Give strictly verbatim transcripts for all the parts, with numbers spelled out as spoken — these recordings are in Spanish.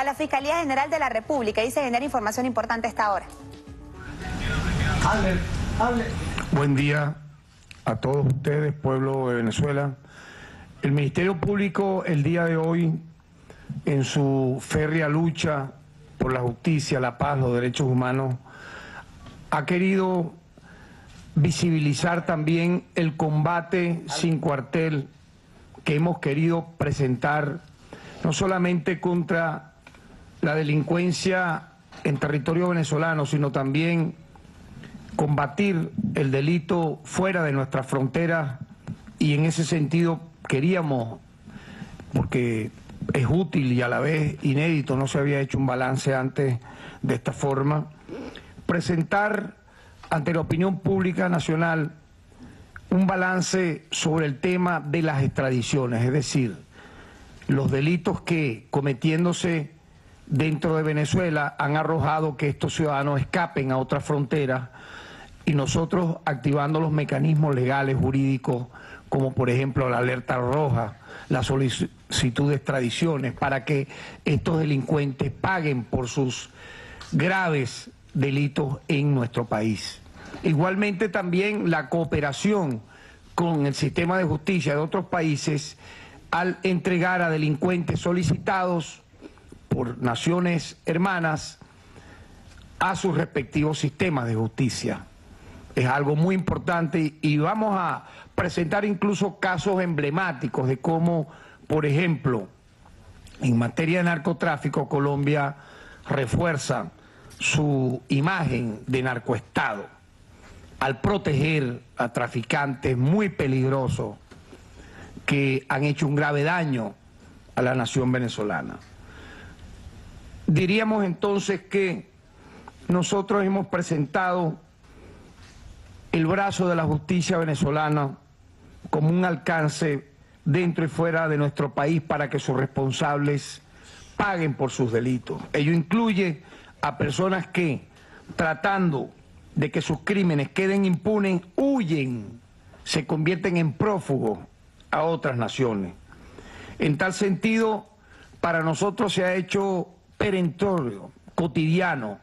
a la Fiscalía General de la República y se genera información importante a esta hora. Hable, hable. Buen día a todos ustedes, pueblo de Venezuela. El Ministerio Público el día de hoy, en su férrea lucha por la justicia, la paz, los derechos humanos, ha querido visibilizar también el combate sin cuartel que hemos querido presentar, no solamente contra la delincuencia en territorio venezolano, sino también combatir el delito fuera de nuestras fronteras, y en ese sentido queríamos, porque es útil y a la vez inédito, no se había hecho un balance antes de esta forma, presentar ante la opinión pública nacional un balance sobre el tema de las extradiciones, es decir, los delitos que, cometiéndose dentro de Venezuela, han arrojado que estos ciudadanos escapen a otras fronteras, y nosotros activando los mecanismos legales, jurídicos, como por ejemplo la alerta roja, la solicitud de extradiciones, para que estos delincuentes paguen por sus graves delitos en nuestro país. Igualmente también la cooperación con el sistema de justicia de otros países al entregar a delincuentes solicitados por naciones hermanas a sus respectivos sistemas de justicia. Es algo muy importante y vamos a presentar incluso casos emblemáticos de cómo, por ejemplo, en materia de narcotráfico, Colombia refuerza su imagen de narcoestado al proteger a traficantes muy peligrosos que han hecho un grave daño a la nación venezolana. Diríamos entonces que nosotros hemos presentado el brazo de la justicia venezolana como un alcance dentro y fuera de nuestro país para que sus responsables paguen por sus delitos. Ello incluye a personas que, tratando de que sus crímenes queden impunes, huyen, se convierten en prófugos a otras naciones. En tal sentido, para nosotros se ha hecho perentorio, cotidiano,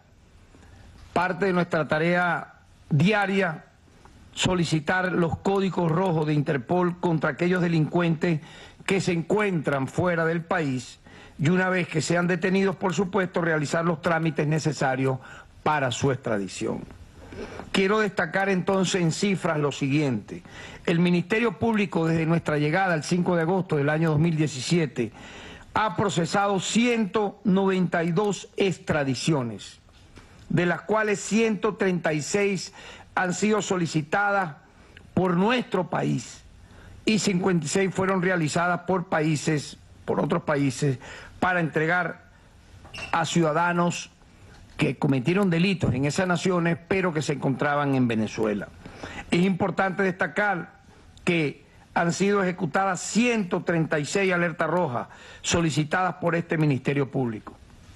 parte de nuestra tarea diaria, solicitar los códigos rojos de Interpol contra aquellos delincuentes que se encuentran fuera del país y, una vez que sean detenidos, por supuesto, realizar los trámites necesarios para su extradición. Quiero destacar entonces en cifras lo siguiente. El Ministerio Público, desde nuestra llegada el cinco de agosto del año dos mil diecisiete, ha procesado ciento noventa y dos extradiciones, de las cuales ciento treinta y seis han sido solicitadas por nuestro país y cincuenta y seis fueron realizadas por países, por otros países, para entregar a ciudadanos que cometieron delitos en esas naciones, pero que se encontraban en Venezuela. Es importante destacar que han sido ejecutadas ciento treinta y seis alertas rojas solicitadas por este Ministerio Público.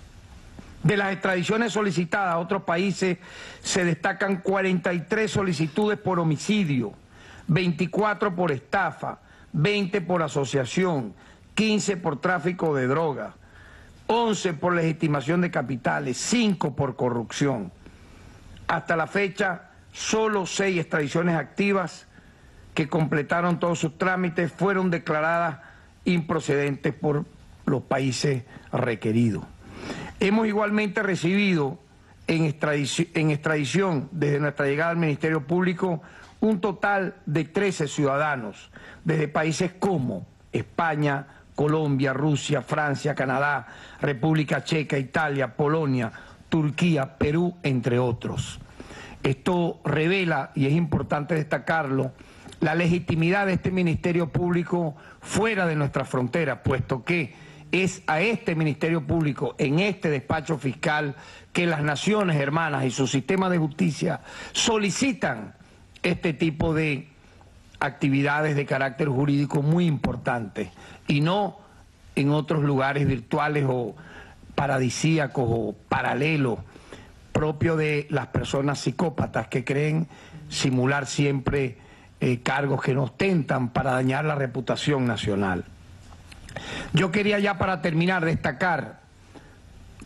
De las extradiciones solicitadas a otros países se destacan cuarenta y tres solicitudes por homicidio, veinticuatro por estafa, veinte por asociación, quince por tráfico de drogas, once por legitimación de capitales, cinco por corrupción. Hasta la fecha, solo seis extradiciones activas que completaron todos sus trámites fueron declaradas improcedentes por los países requeridos. Hemos igualmente recibido en extradición, en extradición desde nuestra llegada al Ministerio Público un total de trece ciudadanos desde países como España, Colombia, Rusia, Francia, Canadá, República Checa, Italia, Polonia, Turquía, Perú, entre otros. Esto revela, y es importante destacarlo, la legitimidad de este Ministerio Público fuera de nuestra frontera, puesto que es a este Ministerio Público, en este despacho fiscal, que las naciones hermanas y su sistema de justicia solicitan este tipo de actividades de carácter jurídico muy importantes, y no en otros lugares virtuales o paradisíacos o paralelos, propio de las personas psicópatas que creen simular siempre eh, cargos que no ostentan para dañar la reputación nacional. Yo quería ya, para terminar, destacar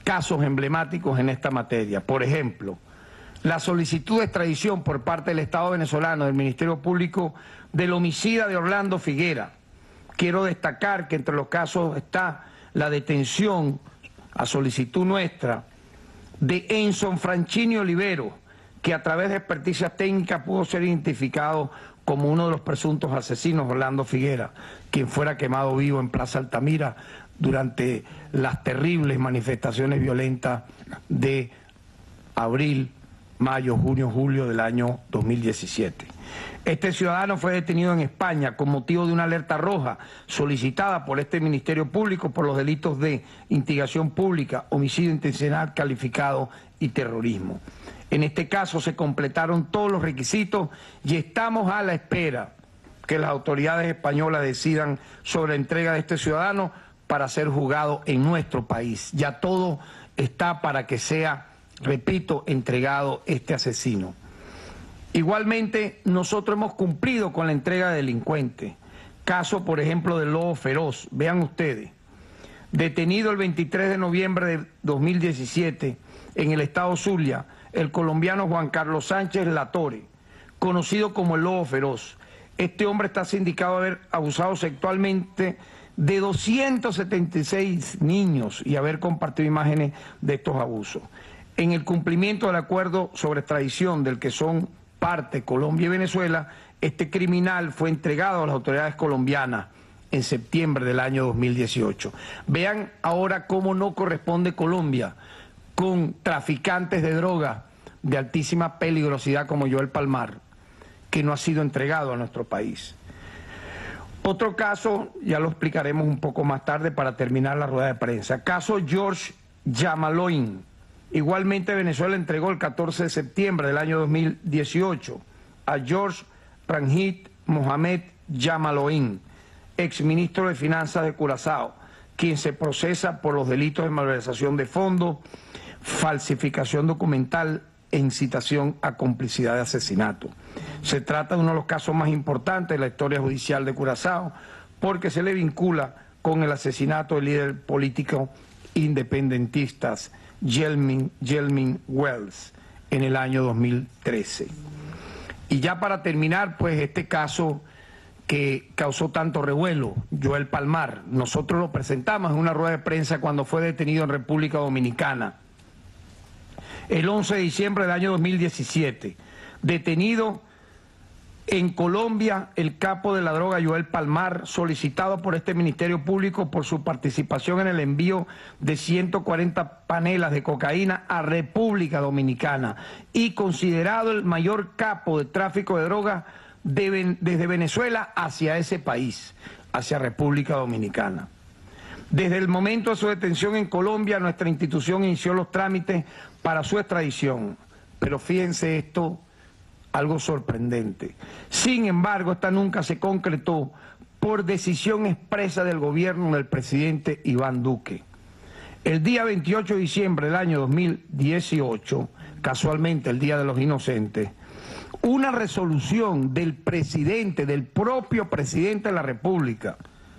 casos emblemáticos en esta materia. Por ejemplo, la solicitud de extradición por parte del Estado venezolano del Ministerio Público del homicida de Orlando Figuera. Quiero destacar que entre los casos está la detención, a solicitud nuestra, de Enson Franchini Olivero, que a través de experticia técnica pudo ser identificado como uno de los presuntos asesinos de Orlando Figuera, quien fuera quemado vivo en Plaza Altamira durante las terribles manifestaciones violentas de abril, mayo, junio, julio del año dos mil diecisiete. Este ciudadano fue detenido en España con motivo de una alerta roja solicitada por este Ministerio Público por los delitos de instigación pública, homicidio intencional calificado y terrorismo. En este caso se completaron todos los requisitos y estamos a la espera que las autoridades españolas decidan sobre la entrega de este ciudadano para ser juzgado en nuestro país. Ya todo está para que sea, repito, entregado este asesino. Igualmente, nosotros hemos cumplido con la entrega de delincuentes. Caso, por ejemplo, del Lobo Feroz. Vean ustedes, detenido el veintitrés de noviembre de dos mil diecisiete en el estado Zulia, el colombiano Juan Carlos Sánchez Latorre, conocido como el Lobo Feroz. Este hombre está sindicado de haber abusado sexualmente de doscientos setenta y seis niños y haber compartido imágenes de estos abusos. En el cumplimiento del acuerdo sobre extradición del que son parte Colombia y Venezuela, este criminal fue entregado a las autoridades colombianas en septiembre del año dos mil dieciocho. Vean ahora cómo no corresponde Colombia con traficantes de droga de altísima peligrosidad como Joel Palmar, que no ha sido entregado a nuestro país. Otro caso, ya lo explicaremos un poco más tarde para terminar la rueda de prensa. Caso George Yamaloin. Igualmente Venezuela entregó el catorce de septiembre del año dos mil dieciocho a George Ranjit Mohamed Yamaloin, exministro de Finanzas de Curazao, quien se procesa por los delitos de malversación de fondos, falsificación documental e incitación a complicidad de asesinato. Se trata de uno de los casos más importantes de la historia judicial de Curazao, porque se le vincula con el asesinato del líder político independentistas Yelmin, Yelmin Wells en el año dos mil trece. Y ya para terminar, pues este caso que causó tanto revuelo, Joel Palmar, nosotros lo presentamos en una rueda de prensa cuando fue detenido en República Dominicana. El once de diciembre del año dos mil diecisiete, detenido en Colombia el capo de la droga Joel Palmar, solicitado por este Ministerio Público por su participación en el envío de ciento cuarenta panelas de cocaína a República Dominicana y considerado el mayor capo de tráfico de droga de, desde Venezuela hacia ese país, hacia República Dominicana. Desde el momento de su detención en Colombia, nuestra institución inició los trámites para su extradición. Pero fíjense esto, algo sorprendente. Sin embargo, esta nunca se concretó por decisión expresa del gobierno del presidente Iván Duque. El día veintiocho de diciembre del año dos mil dieciocho, casualmente el Día de los Inocentes, una resolución del presidente, del propio presidente de la República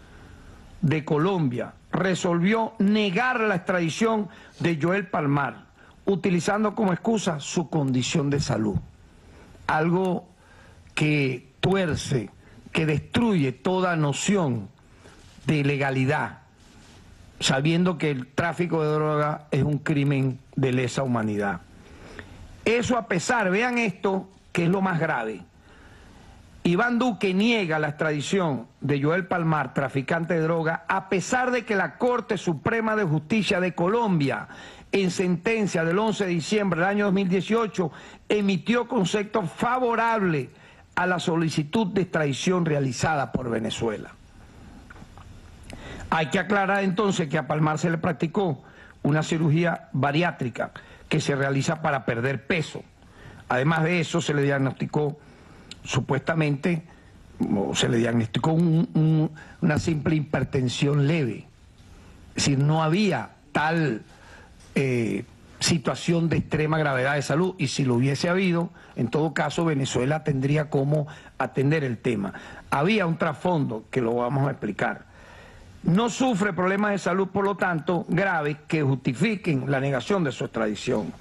de Colombia, resolvió negar la extradición de Joel Palmar, utilizando como excusa su condición de salud. Algo que tuerce, que destruye toda noción de legalidad, sabiendo que el tráfico de droga es un crimen de lesa humanidad. Eso a pesar, vean esto, que es lo más grave. Iván Duque niega la extradición de Joel Palmar, traficante de droga, a pesar de que la Corte Suprema de Justicia de Colombia, en sentencia del once de diciembre del año dos mil dieciocho, emitió concepto favorable a la solicitud de extradición realizada por Venezuela. Hay que aclarar entonces que a Palmar se le practicó una cirugía bariátrica que se realiza para perder peso. Además de eso, se le diagnosticó supuestamente, o se le diagnosticó un, un, una simple hipertensión leve. Es decir, no había tal eh, situación de extrema gravedad de salud, y si lo hubiese habido, en todo caso Venezuela tendría cómo atender el tema. Había un trasfondo que lo vamos a explicar. no sufre problemas de salud, por lo tanto, graves que justifiquen la negación de su extradición.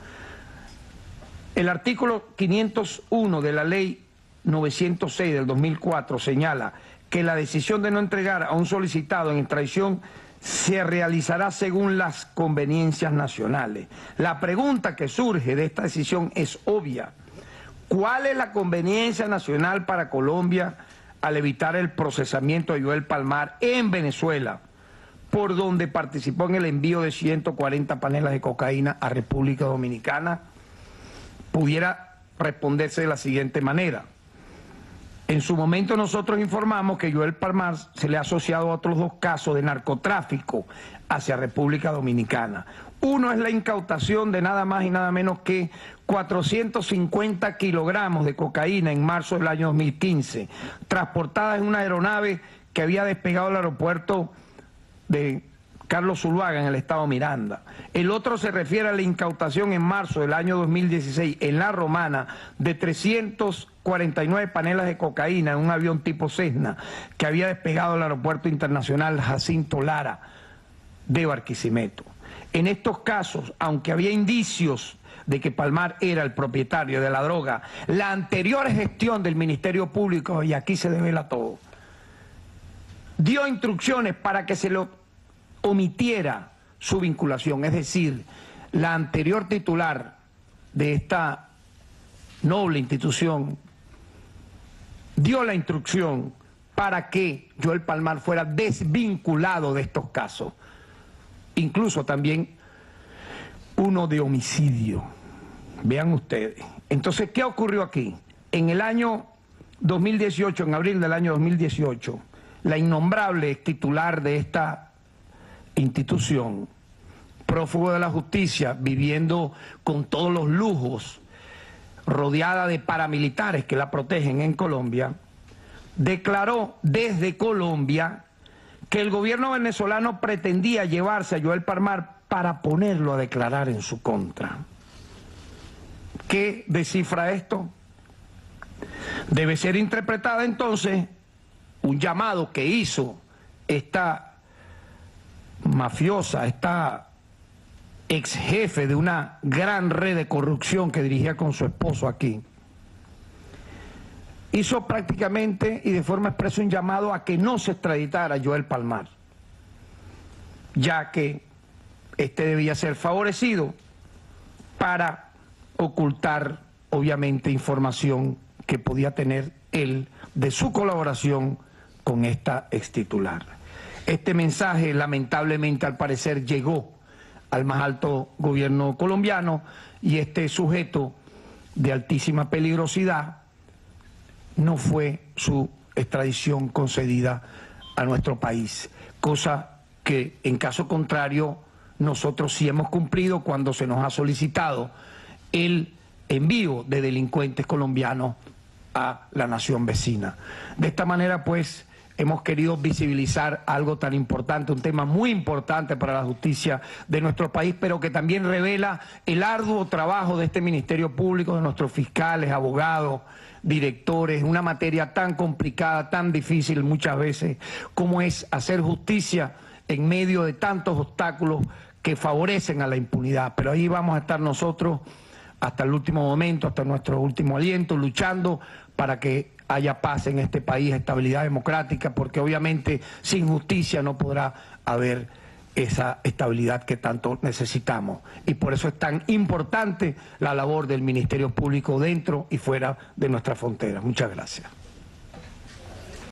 El artículo quinientos uno de la ley novecientos seis del dos mil cuatro señala que la decisión de no entregar a un solicitado en extradición se realizará según las conveniencias nacionales. La pregunta que surge de esta decisión es obvia. ¿Cuál es la conveniencia nacional para Colombia al evitar el procesamiento de Joel Palmar en Venezuela, por donde participó en el envío de ciento cuarenta panelas de cocaína a República Dominicana? Pudiera responderse de la siguiente manera. En su momento nosotros informamos que Joel Palmar se le ha asociado a otros dos casos de narcotráfico hacia República Dominicana. Uno es la incautación de nada más y nada menos que cuatrocientos cincuenta kilogramos de cocaína en marzo del año dos mil quince, transportada en una aeronave que había despegado del aeropuerto de Carlos Zuluaga en el estado Miranda. El otro se refiere a la incautación en marzo del año dos mil dieciséis en La Romana de trescientas cuarenta y nueve panelas de cocaína en un avión tipo Cessna que había despegado del aeropuerto internacional Jacinto Lara de Barquisimeto. En estos casos, aunque había indicios de que Palmar era el propietario de la droga, la anterior gestión del Ministerio Público, y aquí se devela todo, dio instrucciones para que se lo omitiera su vinculación, es decir, la anterior titular de esta noble institución dio la instrucción para que Joel Palmar fuera desvinculado de estos casos, incluso también uno de homicidio. Vean ustedes. Entonces, ¿qué ocurrió aquí? En el año dos mil dieciocho, en abril del año dos mil dieciocho, la innombrable titular de esta institución, prófugo de la justicia, viviendo con todos los lujos, rodeada de paramilitares que la protegen en Colombia, declaró desde Colombia que el gobierno venezolano pretendía llevarse a Joel Palmar para ponerlo a declarar en su contra. ¿Qué descifra esto? Debe ser interpretada entonces un llamado que hizo esta mafiosa, esta ex jefe de una gran red de corrupción que dirigía con su esposo aquí. Hizo prácticamente y de forma expresa un llamado a que no se extraditara a Joel Palmar, ya que este debía ser favorecido para ocultar, obviamente, información que podía tener él de su colaboración con esta extitular. Este mensaje, lamentablemente, al parecer, llegó al más alto gobierno colombiano y este sujeto de altísima peligrosidad no fue su extradición concedida a nuestro país, cosa que en caso contrario nosotros sí hemos cumplido cuando se nos ha solicitado el envío de delincuentes colombianos a la nación vecina. De esta manera, pues, hemos querido visibilizar algo tan importante, un tema muy importante para la justicia de nuestro país, pero que también revela el arduo trabajo de este Ministerio Público, de nuestros fiscales, abogados, directores, una materia tan complicada, tan difícil muchas veces, como es hacer justicia en medio de tantos obstáculos que favorecen a la impunidad. Pero ahí vamos a estar nosotros hasta el último momento, hasta nuestro último aliento, luchando para que haya paz en este país, estabilidad democrática, porque obviamente sin justicia no podrá haber esa estabilidad que tanto necesitamos. Y por eso es tan importante la labor del Ministerio Público dentro y fuera de nuestras fronteras. Muchas gracias.